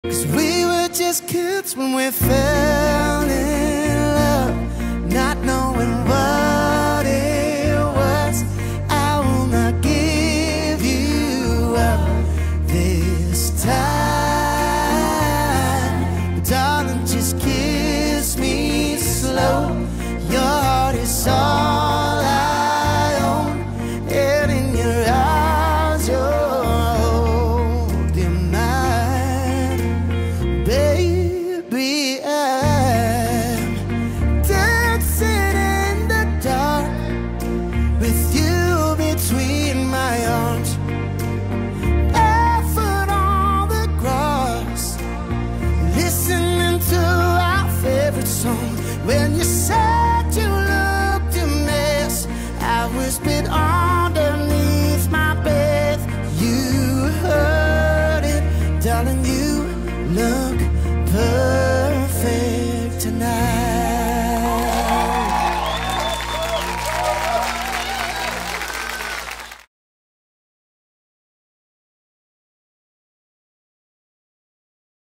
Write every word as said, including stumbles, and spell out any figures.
'Cause we were just kids when we fell in love, not knowing what it was. I will not give you up this time, but darling, just kiss me slow. Your heart is all I own, and in your eyes you're holding mine. Baby, I'm dancing in the dark with you between my arms, barefoot on the grass, listening to our favorite song. When you